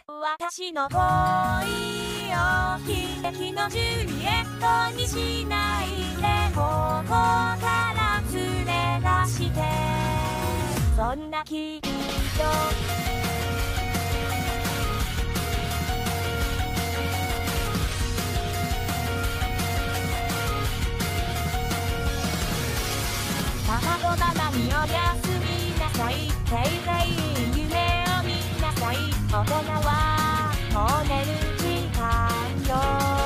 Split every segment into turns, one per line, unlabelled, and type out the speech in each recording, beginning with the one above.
私の恋を悲劇のジュリエットにしないで、ここから連れ出して、そんな君とパパとママにおやすみなさい、せいぜい夢を見なさい、大人はもう寝る時間よ。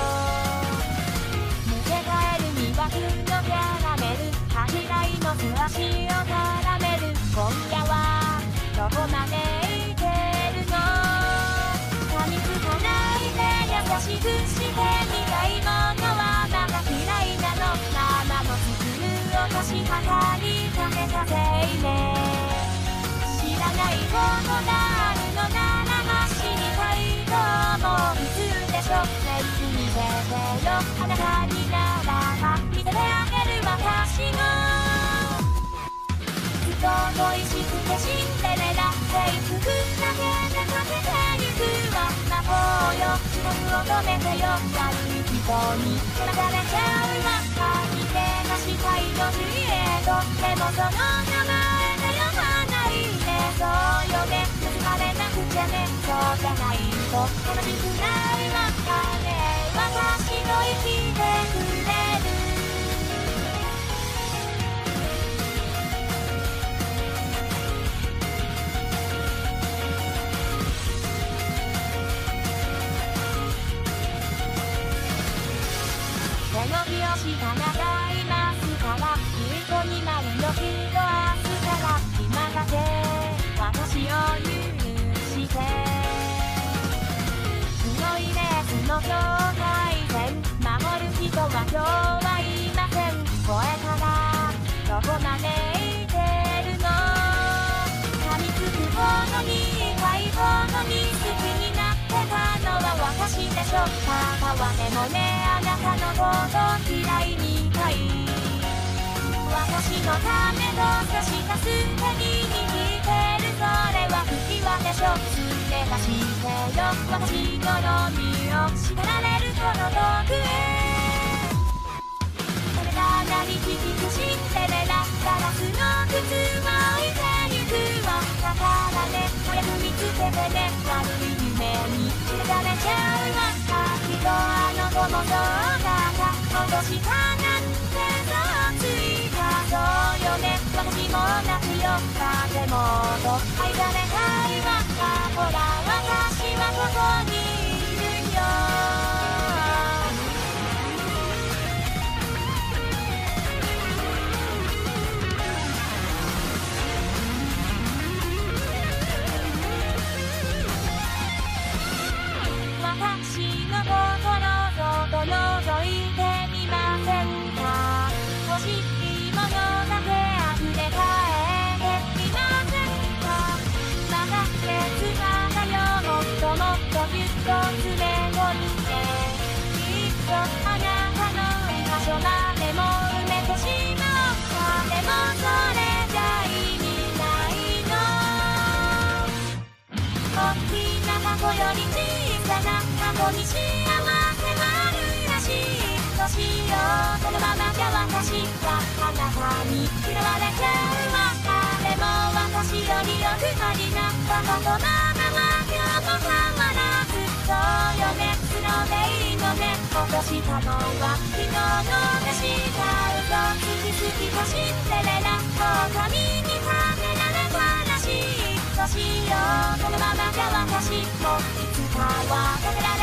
抜け帰るにはのキャラメル、恥じらいの素足を絡める、今夜はどこまで行けるの。噛みつかないで優しくしてみたいものはまだ嫌いなの。ママの作るお菓子はりかけたせいね。知らないことがあるのなら知りたいと思うでしょ。全部見せてよ、あなたにならば見せてあげる私のずっと恋しくてシンデレラ、制服だけでかけてゆくわ。魔法よ、時間を止めてよ、悪い人に流されちゃうわ。相手がしたいのジュリエット、でもその名前で呼ばないで。そうよね、疲れなくちゃね、そうじゃないと楽しくないわ。ね、私と生きてくれる。手のひをしたならいますから、いい子になるよきっと明日から。今だけ私を許して強いレースの境界線守る人は今日はいません。これからどこまで行けるの。噛みつくほどに痛いほどに好きになってたのは私でしょ。パパはでもね、あなたのこと嫌いみたい。私のためと差し出す手に握ってる、それは不器用でしょ。連れ出してよ、私のロミオ、叱られるこの遠くへ。それが何響くシンデレラ、ガラスの靴は置いてゆくわ。だからね、早く見つけてね、悪い夢に知られちゃうわ。きっとあの子もそうだった、脅したなんて嘘ついた。そうよね、私も泣くよ、風もと愛されたいわ。ほら私はここにいるよ。私の心そっと覗いてみませんか。欲しいものだけ溢れ返ってみませんか。また別だよ、もっともっとぎゅっと詰め込んで、きっとあなたの居場所までも埋めてしまおうか。でもそれじゃ意味ないの。大きな箱より小さな箱に幸せはあるらしい。どうしよう、このままじゃ私はあなたに嫌われちゃうわ。でも私よりよくなりなパパとママは今日も変わらず。そうよね、素直でいいのね、落としたのは昨日のでした。嘘つきすぎたシンデレラ、狼にはめられたらしい。どうしよう、このままじゃ私もいつかはかけられ